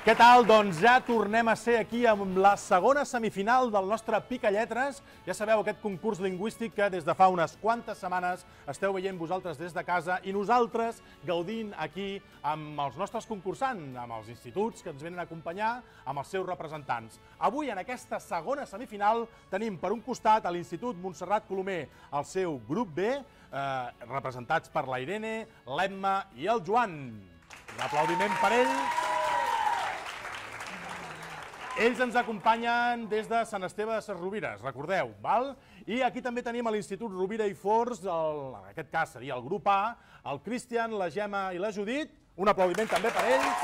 Què tal? Doncs ja tornem a ser aquí amb la segona semifinal del nostre Picalletres. Ja sabeu, aquest concurs lingüístic que des de fa unes quantes setmanes esteu veient vosaltres des de casa i nosaltres gaudint aquí amb els nostres concursants, amb els instituts que ens venen a acompanyar, amb els seus representants. Avui, en aquesta segona semifinal, tenim per un costat a l'Institut Montserrat Colomer el seu grup B, representats per la Irene, l'Emma i el Joan. Un aplaudiment per ells. Ells ens acompanyen des de Sant Esteve de Sesrovires, recordeu, val? I aquí també tenim a l'Institut Rovira i Forns, en aquest cas seria el grup A, el Cristian, la Gemma i la Judit. Un aplaudiment també per ells.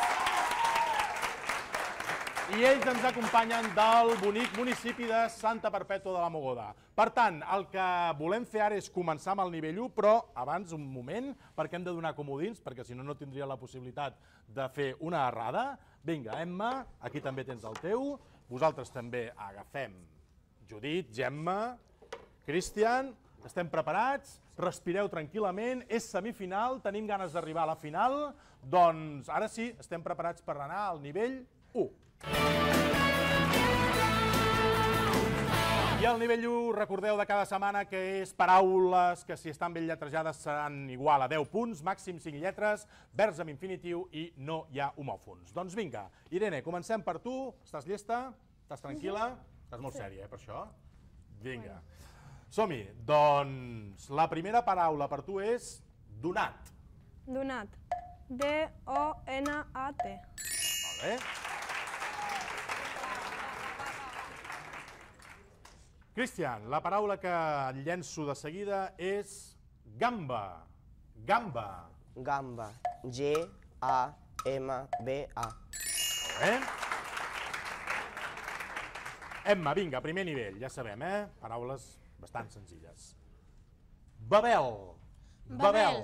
I ells ens acompanyen del bonic municipi de Santa Perpètua de la Mogoda. Per tant, el que volem fer ara és començar amb el nivell 1, però abans un moment, perquè hem de donar comodins, perquè si no, no tindria la possibilitat de fer una errada. Vinga, Emma, aquí també tens el teu. Vosaltres també agafem Judit, Gemma, Cristian. Estem preparats? Respireu tranquil·lament. És semifinal, tenim ganes d'arribar a la final. Doncs ara sí, estem preparats per anar al nivell 1. I el nivell 1, recordeu de cada setmana que és paraules que si estan ben lletrejades seran igual a 10 punts, màxim 5 lletres, verbs amb infinitiu i no hi ha homòfons. Doncs vinga, Irene, comencem per tu. Estàs llesta? Estàs tranquil·la? Estàs molt sèria, per això? Vinga. Som-hi. Doncs la primera paraula per tu és donat. Donat. D-O-N-A-T. Molt bé. Cristian, la paraula que et llenço de seguida és gamba. Gamba. Gamba. G-A-M-B-A. Molt bé. Emma, vinga, primer nivell, ja sabem, Paraules bastant senzilles. Babel. Babel.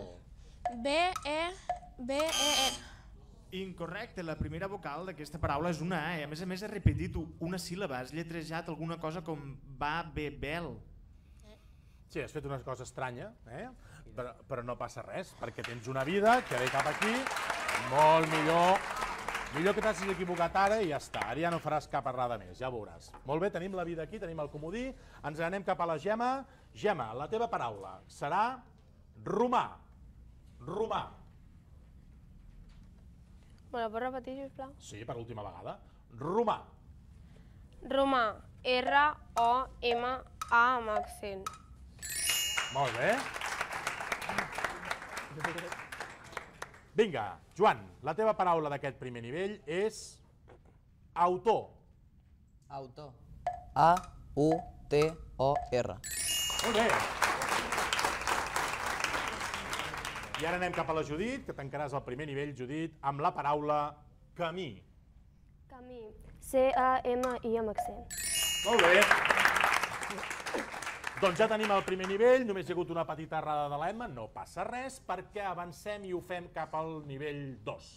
B-E-B-E-R. Incorrecte, la primera vocal d'aquesta paraula és una A. A més, he repetit una síl·laba, has lletrejat alguna cosa com va, be, bel. Sí, has fet una cosa estranya, però no passa res, perquè tens una vida que ve cap aquí, molt millor. Millor que t'hagis equivocat ara i ja està, ara ja no faràs cap errada més, ja veuràs. Molt bé, tenim la vida aquí, tenim el comodí, ens anem cap a la Gemma. Gemma, la teva paraula serà romà. Romà. Me la pots repetir, sisplau? Sí, per l'última vegada. Romà. Romà. R-O-M-A amb accent. Molt bé. Vinga, Joan, la teva paraula d'aquest primer nivell és autor. Autor. A-U-T-O-R. Molt bé. I ara anem cap a la Judit, que tancaràs el primer nivell, Judit, amb la paraula camí. Camí. C-A-M-I amb accent. Molt bé. Doncs ja tenim el primer nivell, només hi ha hagut una petita errada de l'Emma, no passa res, perquè avancem i ho fem cap al nivell 2.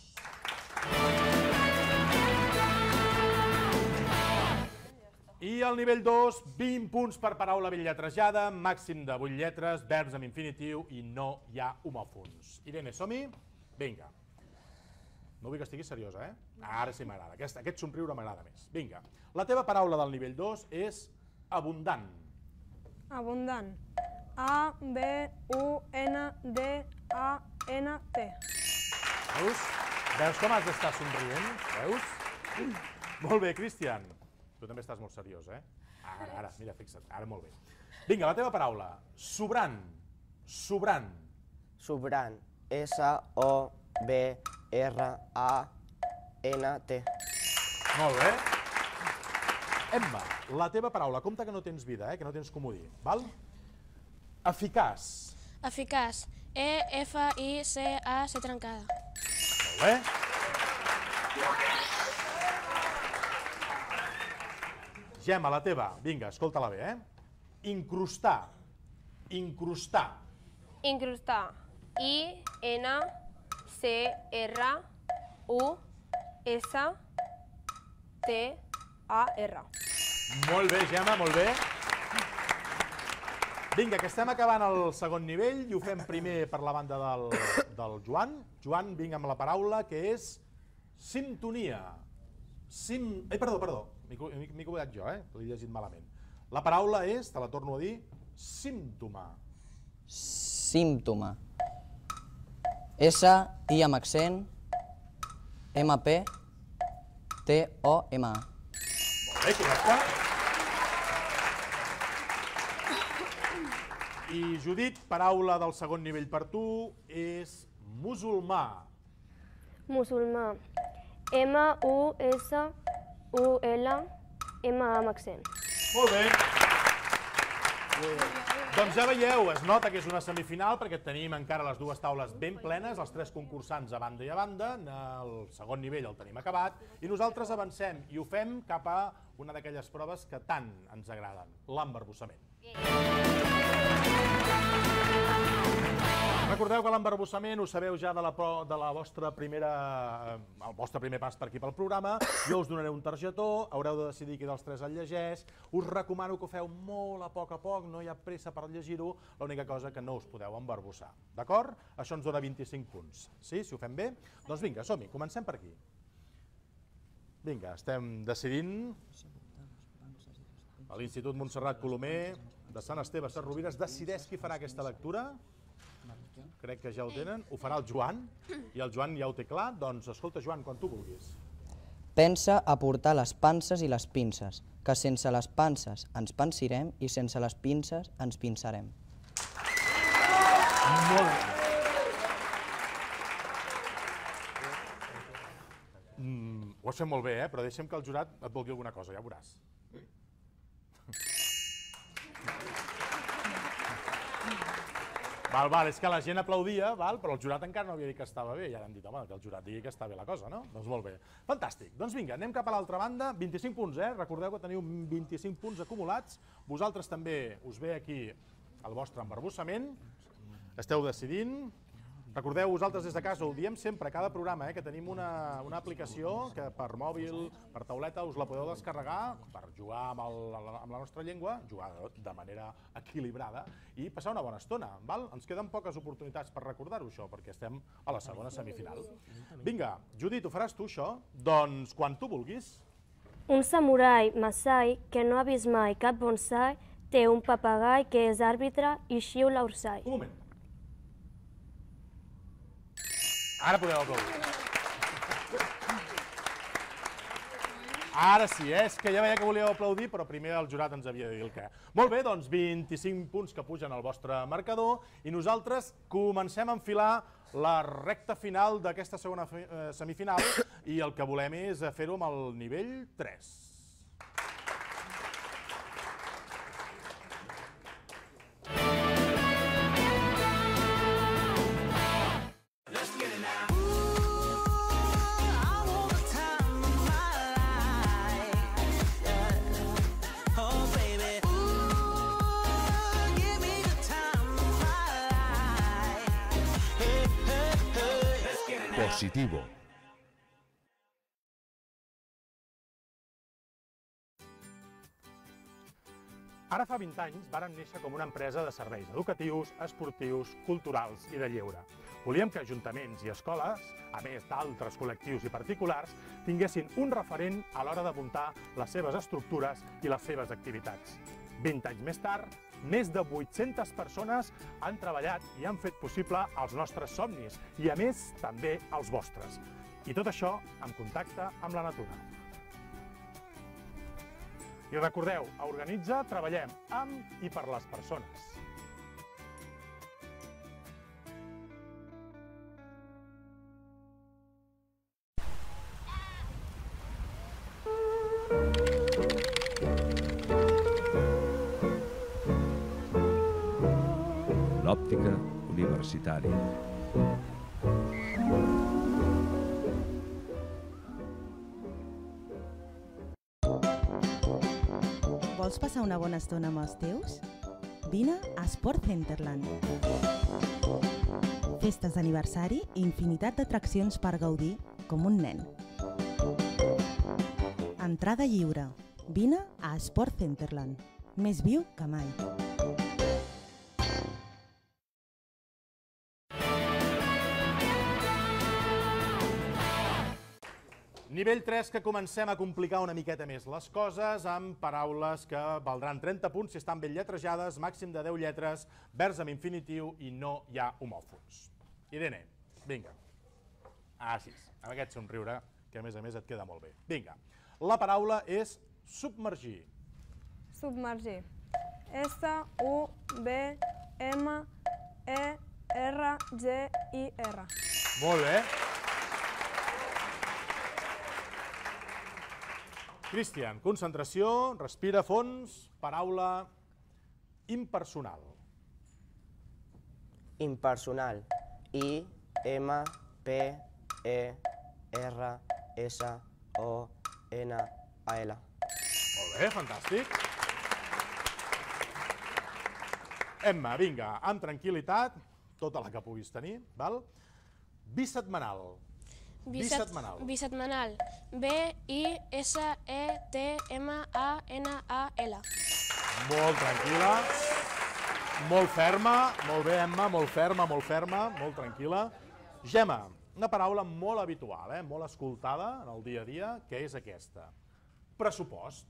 I al nivell 2, 20 punts per paraula ben lletrejada, màxim de 8 lletres, verbs amb infinitiu i no hi ha homòfons. Irene, som-hi? Vinga. No vull que estiguis seriosa, Ara sí m'agrada. Aquest somriure m'agrada més. Vinga. La teva paraula del nivell 2 és abundant. Abundant. A-B-U-N-D-A-N-T. Veus? Veus com has d'estar somrient? Veus? Molt bé, Cristian. Tu també estàs molt seriós, Ara, mira, fixa't, ara molt bé. Vinga, la teva paraula. Sobrant. Sobrant. Sobrant. S-O-B-R-A-N-T. Molt bé. Emma, la teva paraula. Compte que no tens vida, que no tens comodí, val? Eficaç. Eficaç. E-F-I-C-A-C trencada. Molt bé. Gemma, la teva. Vinga, escolta-la bé, Incrustar. Incrustar. Incrustar. I-N-C-R-U-S-T-A-R. Molt bé, Gemma, molt bé. Vinga, que estem acabant el segon nivell i ho fem primer per la banda del Joan. Joan, vinga amb la paraula que és sintonia. Perdó, m'he equivocat jo, l'he llegit malament. La paraula és, te la torno a dir, símptoma. Símptoma. S-I amb accent, M-P-T-O-M-A. Molt bé, correcte. I Judit, paraula del segon nivell per tu, és musulmà. Musulmà. M-U-S-U-L-M-A amb accent. Molt bé. Doncs ja veieu, es nota que és una semifinal perquè tenim encara les dues taules ben plenes, els tres concursants a banda i a banda, el segon nivell el tenim acabat i nosaltres avancem i ho fem cap a una d'aquelles proves que tant ens agraden, l'embarbussament. Recordeu que l'embarbussament ho sabeu ja de el vostre primer pas per aquí pel programa. Jo us donaré un targetó, haureu de decidir qui dels tres el llegeix. Us recomano que ho feu molt a poc, no hi ha pressa per llegir-ho, l'única cosa que no us podeu embarbussar. D'acord? Això ens dona 25 punts. Sí, si ho fem bé? Doncs vinga, som-hi, comencem per aquí. Vinga, estem decidint. L'Institut Montserrat Colomer de Sant Esteve Sesrovires decideix qui farà aquesta lectura. Crec que ja ho tenen. Ho farà el Joan, i el Joan ja ho té clar. Doncs escolta, Joan, quan tu vulguis. Pensa a portar les panses i les pinces, que sense les panses ens pensirem i sense les pinces ens pinçarem. Molt bé. Ho has fet molt bé, però deixa'm que el jurat et vulgui alguna cosa, ja ho veuràs. Val, és que la gent aplaudia, però el jurat encara no havia dit que estava bé, i ara hem dit, home, que el jurat digui que està bé la cosa, no? Doncs molt bé. Fantàstic. Doncs vinga, anem cap a l'altra banda. 25 punts, Recordeu que teniu 25 punts acumulats. Vosaltres també us ve aquí el vostre embarbussament. Esteu decidint. Recordeu, vosaltres des de casa, ho diem sempre a cada programa, que tenim una aplicació que per mòbil, per tauleta, us la podeu descarregar per jugar amb la nostra llengua, jugar de manera equilibrada i passar una bona estona. Ens queden poques oportunitats per recordar-ho, això, perquè estem a la segona semifinal. Vinga, Judit, ho faràs tu, això? Doncs quan tu vulguis. Un samurai Masai que no ha vist mai cap bonsai té un papagai que és àrbitre i xiula orsai. Un moment. Ara podeu aplaudir. Ara sí, és que ja veia que volíeu aplaudir, però primer el jurat ens havia de dir el què. Molt bé, doncs 25 punts que pugen al vostre marcador i nosaltres comencem a enfilar la recta final d'aquesta segona semifinal i el que volem és fer-ho amb el nivell 3. Positivo. Ara fa 20 anys vàrem néixer com una empresa de serveis educatius, esportius, culturals i de lleure. Volíem que ajuntaments i escoles, a més d'altres col·lectius i particulars, tinguessin un referent a l'hora de muntar les seves estructures i les seves activitats. 20 anys més tard, més de 800 persones han treballat i han fet possible els nostres somnis i, a més, també els vostres. I tot això en contacte amb la natura. I recordeu, a Organitza treballem amb i per les persones. L'òptica universitària. Vols passar una bona estona amb els teus? Vine a Sport Centerland. Festes d'aniversari i infinitat d'atraccions per gaudir com un nen. Entrada lliure. Vine a Sport Centerland. Més viu que mai. Nivell 3, que comencem a complicar una miqueta més les coses amb paraules que valdran 30 punts si estan ben lletrejades, màxim de 10 lletres, verbs amb infinitiu i no hi ha homòfons. Irene, vinga. Ah, sí, amb aquest somriure, que a més et queda molt bé. Vinga, la paraula és submergir. Submergir. S-U-B-M-E-R-G-I-R. Molt bé. Cristian, concentració, respira fons, paraula impersonal. Impersonal. I-M-P-E-R-S-O-N-A-L. Molt bé, fantàstic. Emma, vinga, amb tranquil·litat, tota la que puguis tenir, val? Bisetmanal. Bisetmanal. B-I-S-E-T-M-A-N-A-L. Molt tranquil·la. Molt ferma. Molt bé, Emma, molt ferma, molt tranquil·la. Gemma, una paraula molt habitual, molt escoltada en el dia a dia, que és aquesta. Pressupost.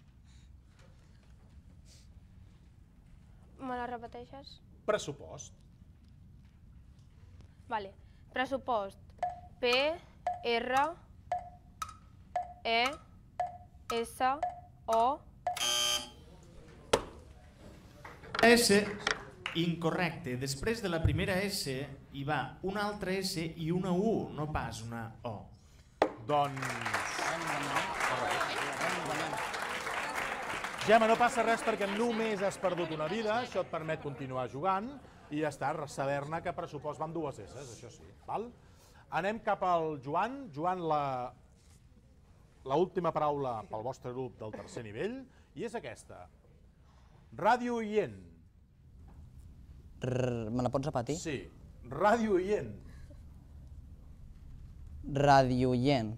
Me la repeteixes? Pressupost. Vale. Pressupost. P-R-E-S-O. S, incorrecte. Després de la primera S hi va una altra S i una U, no pas una O. Doncs... Gemma, no passa res perquè només has perdut una vida, això et permet continuar jugant i ja està, saber-ne que pressupost va amb dues S, això sí. Val? Anem cap al Joan. Joan, l'última paraula pel vostre grup del tercer nivell, i és aquesta. Ràdio oient. Me la pots repetir? Sí, ràdio oient. Radioient.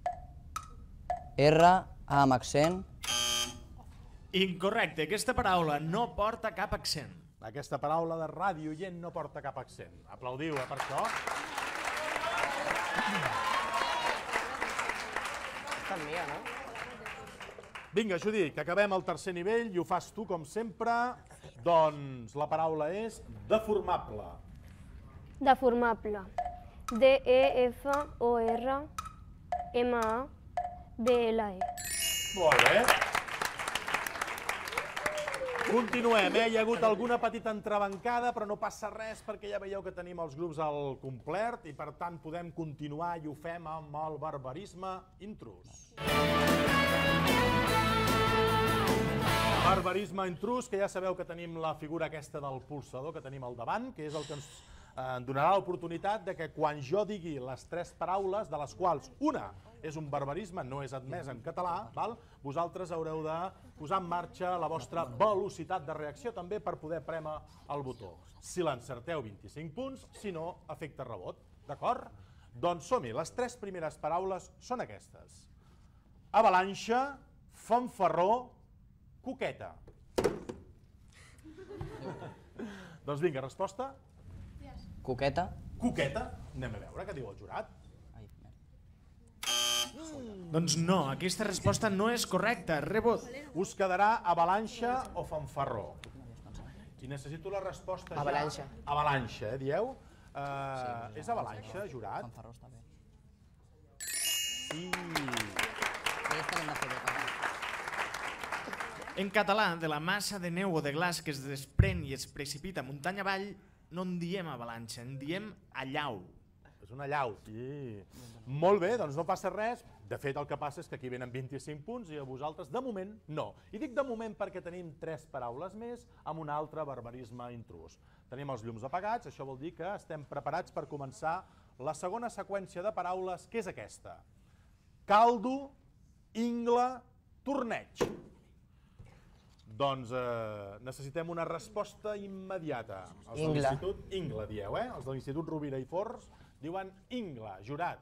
R, A amb accent. Incorrecte, aquesta paraula no porta cap accent. Aquesta paraula de ràdio oient no porta cap accent. Aplaudiu, per això. Està mia, no? Vinga, Judit, que acabem el tercer nivell i ho fas tu, com sempre. Doncs la paraula és deformable. Deformable. D-E-F-O-R-M-A-B-L-E. Molt bé. Continuem, hi ha hagut alguna petita entrebancada, però no passa res perquè ja veieu que tenim els grups al complet i per tant podem continuar i ho fem amb el barbarisme intrus. Barbarisme intrus, que ja sabeu que tenim la figura aquesta del polsador que tenim al davant, que és el que ens donarà l'oportunitat de que quan jo digui les tres paraules, de les quals una és un barbarisme, no és admès en català, vosaltres haureu de posar en marxa la vostra velocitat de reacció també per poder prémer el botó. Si l'encerteu, 25 punts, si no, efecte rebot. D'acord? Doncs som-hi, les tres primeres paraules són aquestes. Avalanxa, fanfarró, coqueta. Doncs vinga, resposta? Coqueta. Coqueta. Anem a veure què diu el jurat. Doncs no, aquesta resposta no és correcta. Rebot. Us quedarà avalanxa o fanfarró. I necessito la resposta ja. Avalanxa. Avalanxa, dieu? És avalanxa, jurat? Fanfarró està bé. Sí. En català, de la massa de neu o de glaç que es desprèn i es precipita muntanya avall, no en diem avalanxa, en diem allau. És una llau, sí. Molt bé, doncs no passa res. De fet, el que passa és que aquí venen 25 punts i a vosaltres, de moment, no. I dic de moment perquè tenim tres paraules més amb un altre barbarisme intrus. Tenim els llums apagats, això vol dir que estem preparats per començar la segona seqüència de paraules, que és aquesta. Caldo, ingla, torneig. Doncs necessitem una resposta immediata. Ingla. Ingla, dieu, eh? Els de l'Institut Rovira i Forns diuen ingla, jurat.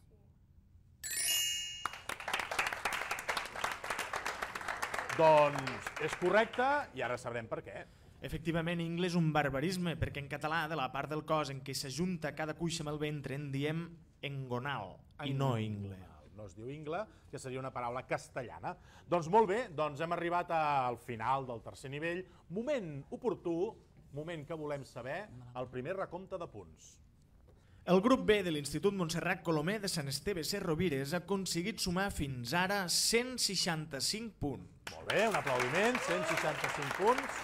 Doncs és correcte i ara sabrem per què. Efectivament, ingle és un barbarisme, perquè en català, de la part del cos en què s'ajunta cada cuixa amb el ventre, en diem engonal i no ingle. no es diu ingle, que seria una paraula castellana. Doncs molt bé, doncs hem arribat al final del tercer nivell. Moment oportú, moment que volem saber, el primer recompte de punts. El grup B de l'Institut Montserrat Colomer de Sant Esteve Sesrovires ha aconseguit sumar fins ara 165 punts. Molt bé, un aplaudiment, 165 punts.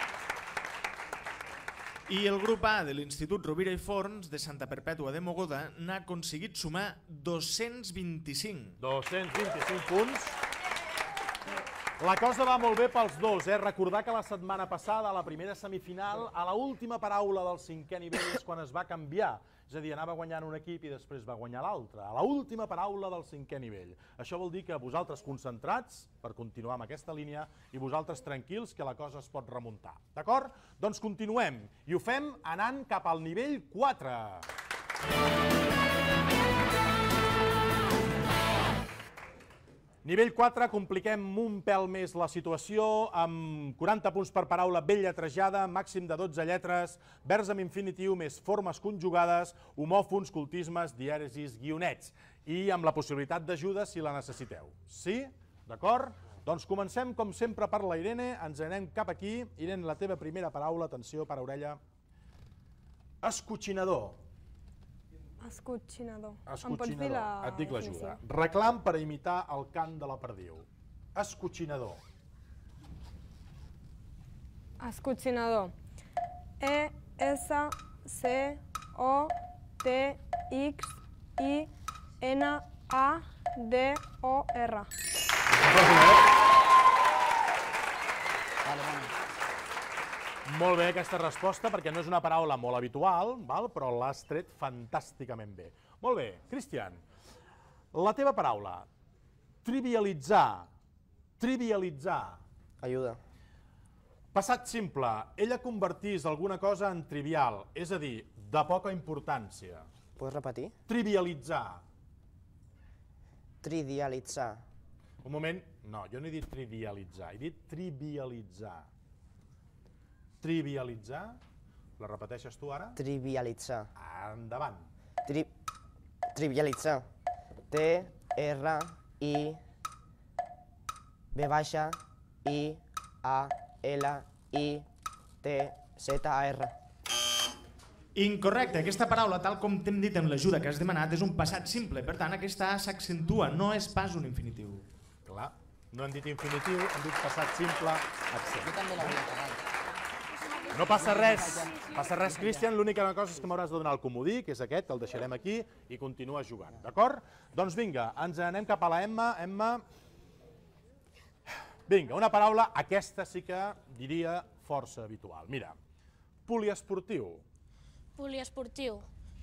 I el grup A de l'Institut Rovira i Forns de Santa Perpètua de Mogoda n'ha aconseguit sumar 225. 225 punts. La cosa va molt bé pels dos, Recordar que la setmana passada, a la primera semifinal, a l'última paraula del cinquè nivell és quan es va canviar. És a dir, anava guanyant un equip i després va guanyar l'altre. A l'última paraula del cinquè nivell. Això vol dir que vosaltres concentrats per continuar amb aquesta línia i vosaltres tranquils que la cosa es pot remuntar. D'acord? Doncs continuem i ho fem anant cap al nivell 4. Nivell 4, compliquem un pèl més la situació, amb 40 punts per paraula ben lletrejada, màxim de 12 lletres, verbs amb infinitiu més formes conjugades, homòfons, cultismes, dièresis, guionets, i amb la possibilitat d'ajuda si la necessiteu. Sí? D'acord? Doncs comencem, com sempre, per la Irene, ens anem cap aquí. Irene, la teva primera paraula, atenció, per orella. Escotxinador. Escotxinador. Escotxinador, et dic l'ajuda. Reclam per imitar el cant de la perdiu. Escotxinador. Escotxinador. E-S-C-O-T-X-I-N-A-D-O-R. Molt bé aquesta resposta, perquè no és una paraula molt habitual, però l'has tret fantàsticament bé. Molt bé, Cristian, la teva paraula, trivialitzar, trivialitzar. Ajuda. Passat simple, ella convertís alguna cosa en trivial, és a dir, de poca importància. Pots repetir? Trivialitzar. Trivialitzar. Un moment, no, jo no he dit trivialitzar, he dit trivialitzar. Trivialitzar, la repeteixes tu ara? Trivialitzar. Endavant. Trivialitzar. T-R-I-V-I-A-L-I-T-Z-A-R. Incorrecte, aquesta paraula, tal com t'hem dit amb l'ajuda que has demanat, és un passat simple, per tant aquesta A s'accentua, no és pas un infinitiu. Clar, no hem dit infinitiu, hem dit passat simple, accent. Jo també l'hauria cagat. No passa res, Cristian, l'única cosa és que m'hauràs de donar el comodí, que és aquest, que el deixarem aquí, i continua jugant, d'acord? Doncs vinga, ens anem cap a la Emma. Emma, vinga, una paraula, aquesta sí que diria força habitual. Mira, poliesportiu. Poliesportiu.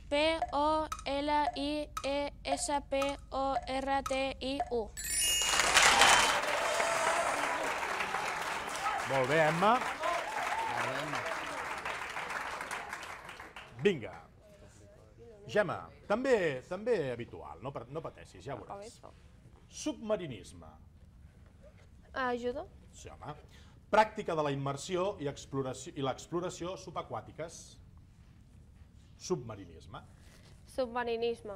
P-O-L-I-E-S-P-O-R-T-I-U. Molt bé, Emma. Vinga. Gemma, també habitual, no pateixis, ja veuràs. Submarinisme. Ajuda? Sí, home. Pràctica de la immersió i l'exploració subaquàtiques. Submarinisme. Submarinisme.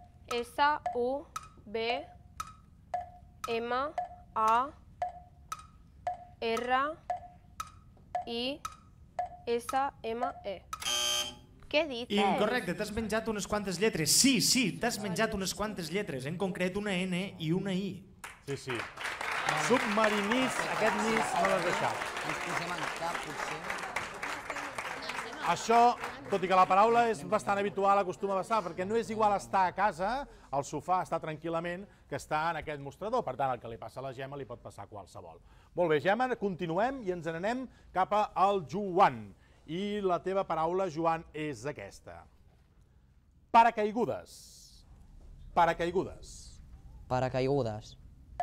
S-U-B-M-A-R-I-S-M-E. Què he dit? Incorrecte, t'has menjat unes quantes lletres. Sí, t'has menjat unes quantes lletres, en concret una N i una I. Sí. Submarinís, aquest nis no l'has deixat. Ens posem en cap, potser. Això, tot i que la paraula és bastant habitual, acostuma a passar, perquè no és igual estar a casa, al sofà, estar tranquil·lament, que estar en aquest mostrador. Per tant, el que li passa a la Gemma li pot passar a qualsevol. Molt bé, Gemma, continuem i ens n'anem cap al Joan. I la teva paraula, Joan, és aquesta. Paracaigudes. Paracaigudes. Paracaigudes.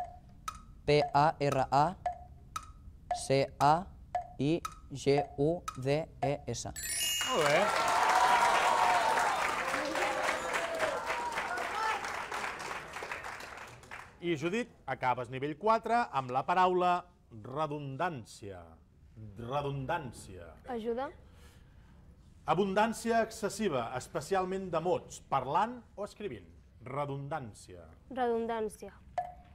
P-A-R-A-C-A-I-G-U-D-E-S. Molt bé. I, Judit, acabes nivell 4 amb la paraula redundància. Redundància. Ajuda? Abundància excessiva, especialment de mots, parlant o escrivint. Redundància. Redundància.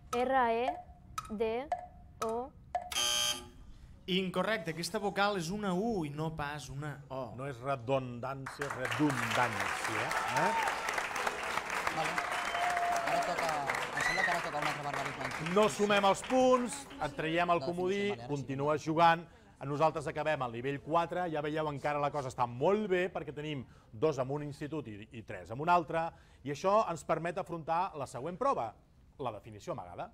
R-E-D-O. Incorrecte, aquesta vocal és una U i no pas una O. No és redundància, és redundància. Ara toca... Em sembla que ara toca un altre barbarisme. No sumem els punts, et traiem el comodí, continues jugant. Nosaltres acabem al nivell 4, ja veieu encara la cosa està molt bé perquè tenim 2 en un institut i 3 en un altre, i això ens permet afrontar la següent prova, la definició amagada.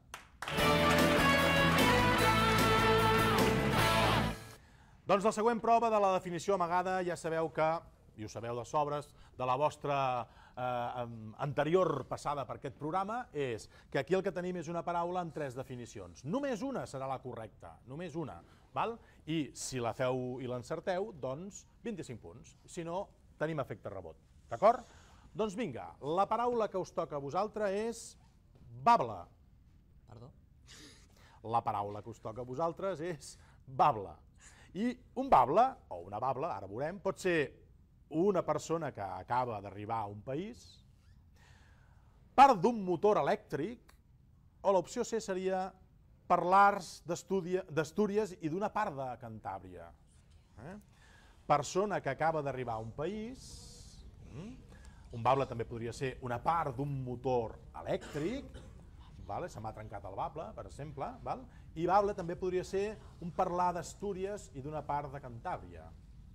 Doncs la següent prova de la definició amagada ja sabeu que, i ho sabeu de sobres, de la vostra anterior passada per aquest programa, és que aquí el que tenim és una paraula amb 3 definicions. Només una serà la correcta, només una. I si la feu i l'encerteu, doncs 25 punts. Si no, tenim efecte rebot. D'acord? Doncs vinga, la paraula que us toca a vosaltres és bable. Perdó? La paraula que us toca a vosaltres és bable. I un bable, o una bable, ara veurem, pot ser una persona que acaba d'arribar a un país, part d'un motor elèctric, o l'opció C seria parlars d'Astúries i d'una part de Cantàbria. Persona que acaba d'arribar a un país, un bable també podria ser una part d'un motor elèctric, se m'ha trencat el bable, per exemple, i bable també podria ser un parlar d'Astúries i d'una part de Cantàbria.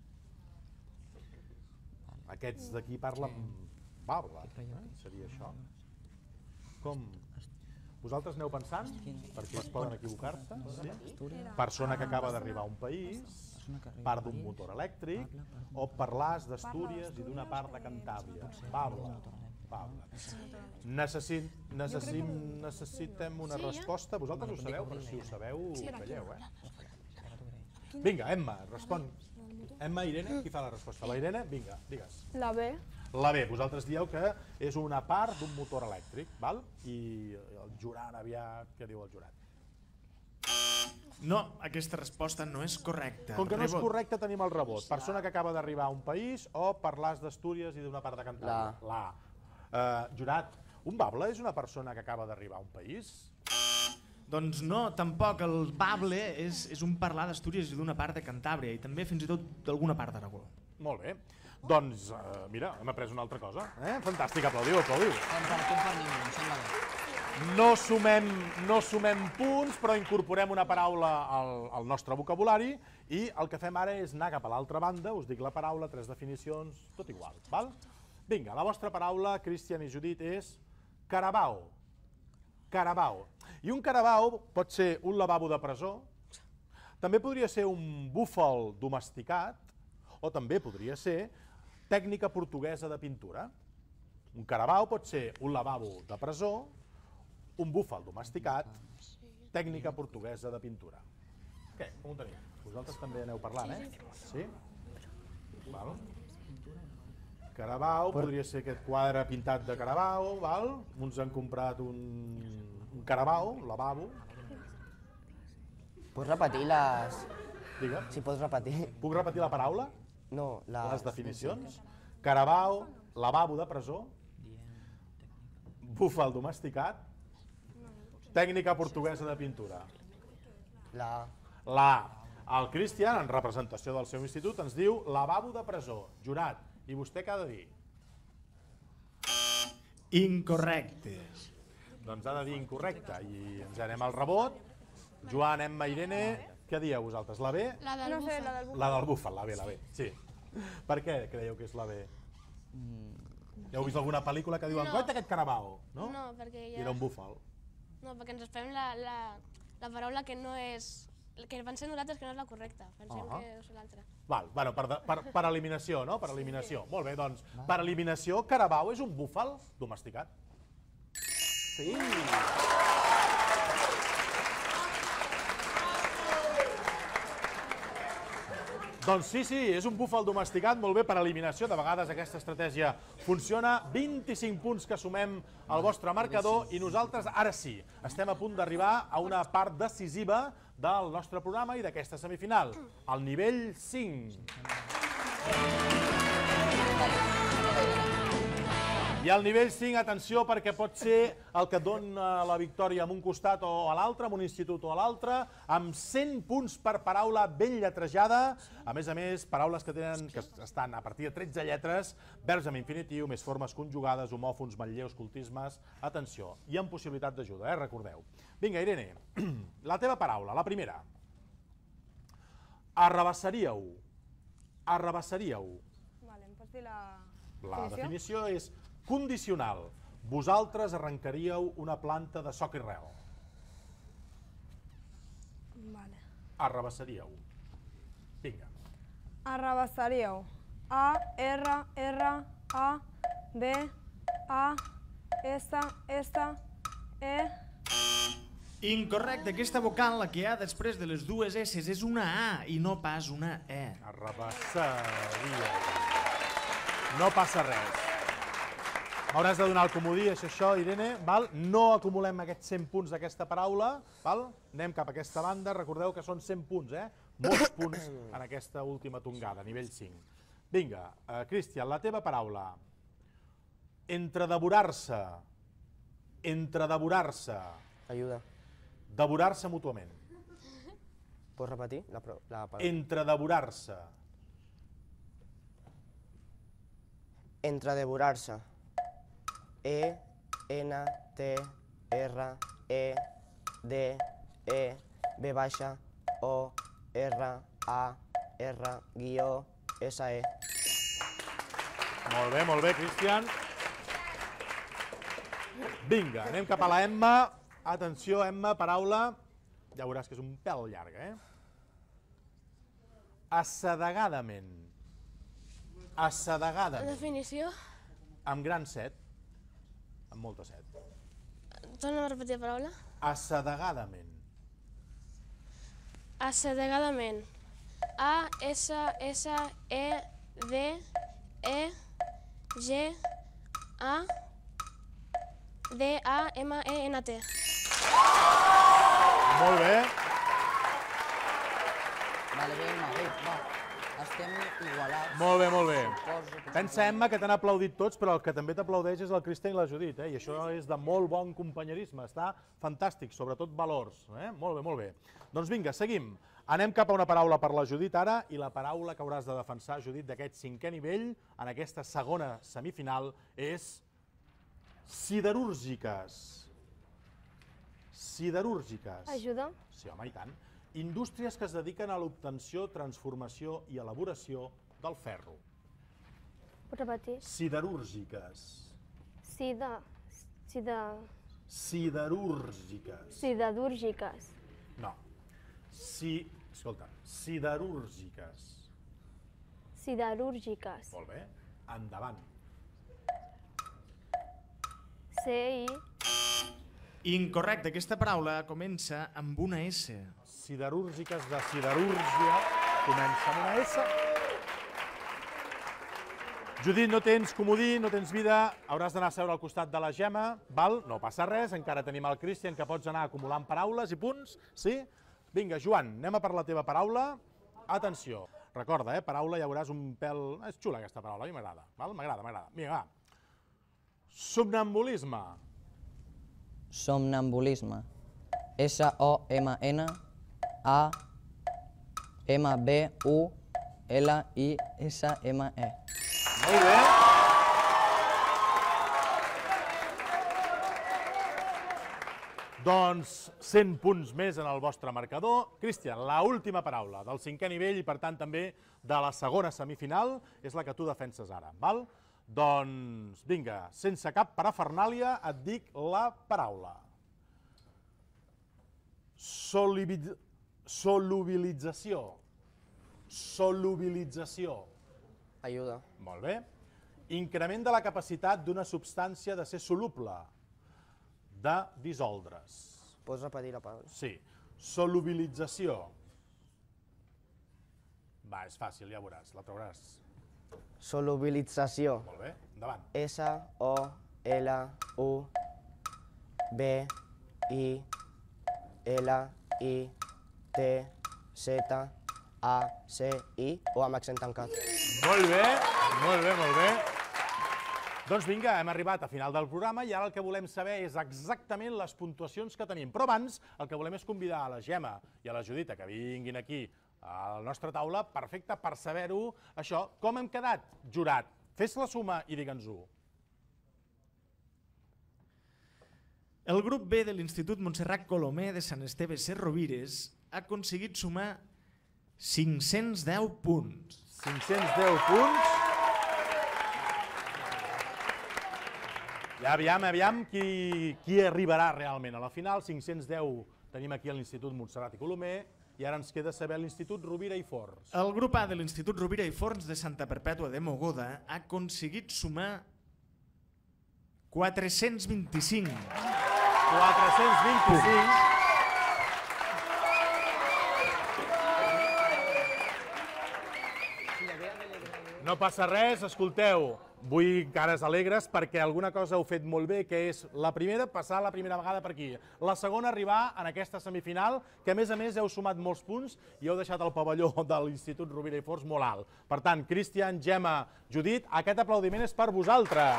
Aquests d'aquí parlen bable, seria això. Com? Vosaltres aneu pensant? Perquè es poden equivocar-se? Persona que acaba d'arribar a un país, part d'un motor elèctric, o parlars d'Astúries i d'una part de Cantàbria. Bable. Necessitem una resposta. Vosaltres ho sabeu, però si ho sabeu, calleu. Vinga, Emma, respon. Emma, Irene, qui fa la resposta? La Irene? Vinga, digues. La B. La B, vosaltres dieu que és una part d'un motor elèctric, val? I el Jurat, aviat, què diu el Jurat? No, aquesta resposta no és correcta. Com que no és correcta, tenim el rebot. Persona que acaba d'arribar a un país o parlars d'Astúries i d'una part de Cantàbria. La. Jurat, un bable és una persona que acaba d'arribar a un país? Doncs no, tampoc. El bable és un parlar d'Astúries i d'una part de Cantàbria i també fins i tot d'alguna part d'Aragó. Molt bé. Doncs, mira, hem après una altra cosa. Fantàstic, aplaudiu, aplaudiu. No sumem punts, però incorporem una paraula al nostre vocabulari i el que fem ara és anar cap a l'altra banda, us dic la paraula, 3 definicions, tot igual. Vinga, la vostra paraula, Cristian i Judit, és carabao. Carabao. I un carabao pot ser un lavabo de presó, també podria ser un búfal domesticat, o també podria ser tècnica portuguesa de pintura. Un carabao pot ser un lavabo de presó, un búfal domesticat, tècnica portuguesa de pintura. Què? Com ho tenim? Vosaltres també aneu parlant, Sí? Val. Carabao, podria ser aquest quadre pintat de carabao, val? Uns han comprat un carabao, un lavabo. Pots repetir les... Digue'm. Si pots repetir. Puc repetir la paraula? No, les definicions. Carabao, lavabo de presó, búfal domesticat, tècnica portuguesa de pintura. La. El Cristian, en representació del seu institut, ens diu lavabo de presó. Jurat, i vostè què ha de dir? Incorrecte. Doncs ha de dir incorrecte, i ens anem al rebot. Joan, Emma, Irene, què dieu vosaltres? La B? La del búfal. La del búfal, la B, sí. Per què creieu que és la B? Heu vist alguna pel·lícula que diuen guaita aquest carabao, no? No, perquè ja... I era un búfal. No, perquè ens esperem la paraula que no és... que pensem nosaltres que no és la correcta. Pensem que és l'altra. Val, bueno, per eliminació, no? Per eliminació. Molt bé, doncs, per eliminació, carabao és un búfal domesticat. Sí! Doncs sí, és un búfal domesticat, molt bé, per eliminació. De vegades aquesta estratègia funciona. 25 punts que sumem al vostre marcador i nosaltres, ara sí, estem a punt d'arribar a una part decisiva del nostre programa i d'aquesta semifinal, el nivell 5. I al nivell 5, atenció, perquè pot ser el que et dona la victòria en un costat o a l'altre, en un institut o a l'altre, amb 100 punts per paraula ben lletrejada. A més, paraules que estan a partir de 13 lletres, verbs amb infinitiu, més formes conjugades, homòfons, manlleus, cultismes. Atenció, i amb possibilitat d'ajuda, recordeu. Vinga, Irene, la teva paraula, la primera. Arrabassaríeu. Arrabassaríeu. Vale, em pots dir la La definició és condicional. Vosaltres arrencaríeu una planta de soc i rel. Vale. Arrabassaríeu. Vinga. Arrabassaríeu. A, R, R, A, B, A, S, S, E... Incorrecte, aquesta vocal, la que hi ha després de les dues S, és una A i no pas una E. Arrabassaríeu. No passa res. M'hauràs de donar el comodí, això, Irene. No acumulem aquests 100 punts d'aquesta paraula. Anem cap a aquesta banda. Recordeu que són 100 punts, molts punts en aquesta última tongada, nivell 5. Vinga, Cristian, la teva paraula. Entredevorar-se. Entredevorar-se. Ajuda. Devorar-se mútuament. Pots repetir la paraula? Entredevorar-se. Entredevorar-se. E, N, T, R, E, D, E, B baixa, O, R, A, R, guió, S, E. Molt bé, Cristian. Vinga, anem cap a la Emma. Atenció, Emma, paraula. Ja veuràs que és un pèl llarga, Assedegadament. Assedegadament. Definició? Amb gran set. Amb molta set. Torna'm a repetir la paraula. Assedegadament. Assedegadament. A, S, S, E, D, E, G, A, D, A, M, E, N, T. Molt bé. Vale, bé, Emma, bé, va. Estem igualats. Molt bé. Pensa, Emma, que t'han aplaudit tots, però el que també t'aplaudeix és el Cristian i la Judit, i això és de molt bon companyerisme, està fantàstic, sobretot valors. Molt bé. Doncs vinga, seguim. Anem cap a una paraula per la Judit ara, i la paraula que hauràs de defensar, Judit, d'aquest 5è nivell, en aquesta segona semifinal, és siderúrgiques. Siderúrgiques. Ajuda? Sí, home, i tant. Indústries que es dediquen a l'obtenció, transformació i elaboració del ferro. Pots repetir? Siderúrgiques. Siderúrgiques. Siderúrgiques. No. Escolta, siderúrgiques. Siderúrgiques. Molt bé. Endavant. C-I... Incorrecte, aquesta paraula comença amb una S. Siderúrgiques de siderúrgia. Comença amb una S. Judit, no tens comodí, no tens vida, hauràs d'anar a seure al costat de la Gemma, val? No passa res, encara tenim el Cristian, que pots anar acumulant paraules i punts, sí? Vinga, Joan, anem a per la teva paraula. Atenció, recorda, paraula, ja veuràs un pèl... És xula aquesta paraula, a mi m'agrada, val? M'agrada. Vinga, va. Somnambulisme. Somnambulisme. S-O-M-N-A-M-B-U-L-I-S-M-E. Molt bé. Doncs 100 punts més en el vostre marcador. Cristian, l'última paraula del 5è nivell i, per tant, també de la segona semifinal és la que tu defenses ara, val? Doncs, vinga, sense cap parafernàlia, et dic la paraula. Solubilització. Solubilització. Ajuda. Molt bé. Increment de la capacitat d'una substància de ser soluble, de dissoldre's. Pots repetir la paraula? Sí. Solubilització. Va, és fàcil, ja veuràs, la trobaràs. Solubilització. Molt bé, endavant. S-O-L-U-B-I-L-I-T-Z-A-C-I o amb accent tancat. Molt bé. Doncs vinga, hem arribat a final del programa i ara el que volem saber és exactament les puntuacions que tenim. Però abans el que volem és convidar a la Gemma i a la Judit que vinguin aquí a la nostra taula, perfecte, per saber-ho, això, com hem quedat, jurat. Fes la suma i digue'ns-ho. El grup B de l'Institut Montserrat Colomer de Sant Esteve Sesrovires ha aconseguit sumar 510 punts. 510 punts. I aviam qui arribarà realment a la final. 510 tenim aquí a l'Institut Montserrat i Colomer i ara ens queda saber l'Institut Rovira i Forns. El grup A de l'Institut Rovira i Forns de Santa Perpètua de Mogoda ha aconseguit sumar 425. 425. No passa res, escolteu, vull cares alegres perquè alguna cosa heu fet molt bé, que és la primera, passar la primera vegada per aquí. La segona, arribar en aquesta semifinal, que a més heu sumat molts punts i heu deixat el pavelló de l'Institut Rovira i Forns molt alt. Per tant, Cristian, Gemma, Judit, aquest aplaudiment és per vosaltres.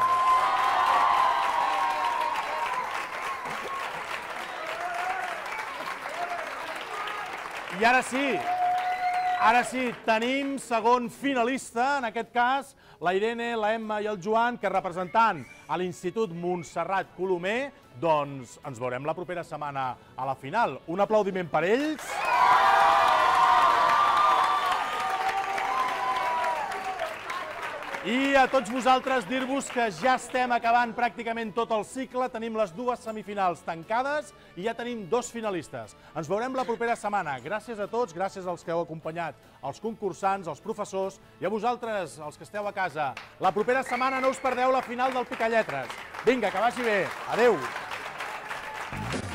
I ara sí, tenim segon finalista, en aquest cas, la Irene, la Emma i el Joan, que representant a l'Institut Montserrat Colomer, doncs ens veurem la propera setmana a la final. Un aplaudiment per ells. I a tots vosaltres dir-vos que ja estem acabant pràcticament tot el cicle, tenim les dues semifinals tancades i ja tenim dos finalistes. Ens veurem la propera setmana. Gràcies a tots, gràcies als que heu acompanyat, als concursants, als professors i a vosaltres, els que esteu a casa. La propera setmana no us perdeu la final del Picalletres. Vinga, que vagi bé. Adéu.